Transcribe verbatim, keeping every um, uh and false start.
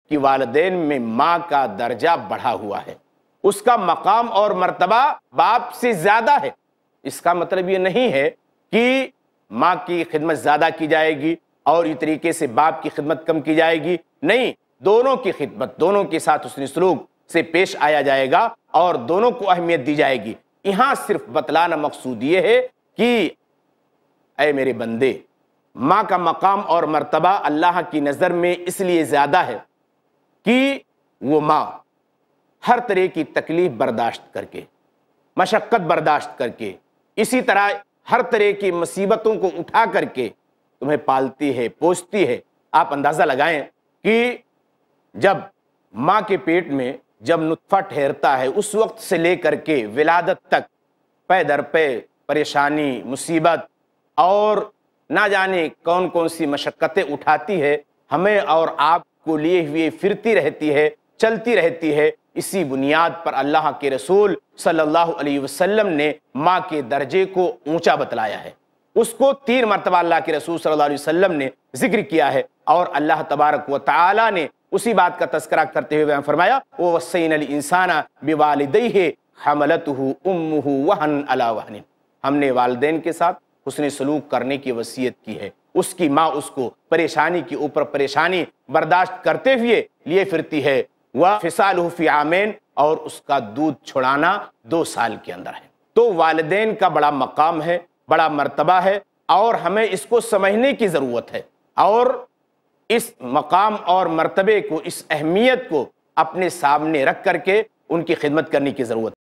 کہ والدین میں ماں کا درجہ بڑھا ہوا ہے، اس کا مقام اور مرتبہ باپ سے زیادہ ہے۔ اس کا مطلب یہ نہیں ہے کہ ماں کی خدمت زیادہ کی جائے گی اور اس طریقے سے باپ کی خدمت کم کی جائے گی، نہیں، دونوں کی خدمت، دونوں کے ساتھ حسن سلوک سے پیش آیا جائے گا اور دونوں کو اہمیت دی جائے گی۔ یہاں صرف بتلانا مقصود یہ ہے کہ اے میرے بندے، ماں کا مقام اور مرتبہ اللہ کی نظر میں اس لیے زیادہ ہے کہ وہ ماں ہر طرح کی تکلیف برداشت کر کے، مشقت برداشت کر کے، اسی طرح ہر طرح کی مصیبتوں کو اٹھا کر کے تمہیں پالتی ہے، پوستی ہے۔ آپ اندازہ لگائیں کہ جب ماں کے پیٹ میں جب نطفہ ٹھہرتا ہے، اس وقت سے لے کر کے ولادت تک پے در پے پریشانی، مصیبت اور نہ جانے کون کون سی مشقتیں اٹھاتی ہے، ہمیں اور آپ کو لیے ہوئے پھرتی رہتی ہے، چلتی رہتی ہے۔ اسی بنیاد پر اللہ کے رسول صلی اللہ علیہ وسلم نے ماں کے درجے کو اونچا بتلایا ہے، اس کو تین مرتبہ اللہ کے رسول صلی اللہ علیہ وسلم نے ذکر کیا ہے، اور اللہ تبارک و تعالی نے اسی بات کا تذکرہ کرتے ہوئے فرمایا وَوَصَّيْنَا الْإِنسَانَ بِوَالِدَيْهِ حَمَلَتْهُ أُمُّهُ وَهْنًا عَلَى وَهْنٍ۔ ہم نے والدین کے ساتھ حسن سلوک کرنے کی وصیت کی ہے۔ اس کی ماں اس کو پریشانی کے اوپر پریشانی برداشت کرتے ہوئے لیے پھرتی ہے، وَفِصَالُهُ فِي عَامَيْنِ، اور اس کا دودھ چھڑانا دو سال کے اندر ہے۔ تو والدین کا بڑا مقام ہے، بڑا مرتبہ ہے، اور ہمیں اس کو سمجھنے کی ضرورت ہے، اور اس مقام اور مرتبے کو، اس اہمیت کو اپنے سامنے رکھ کر کے ان کی خدمت کرنے کی ضرورت ہے۔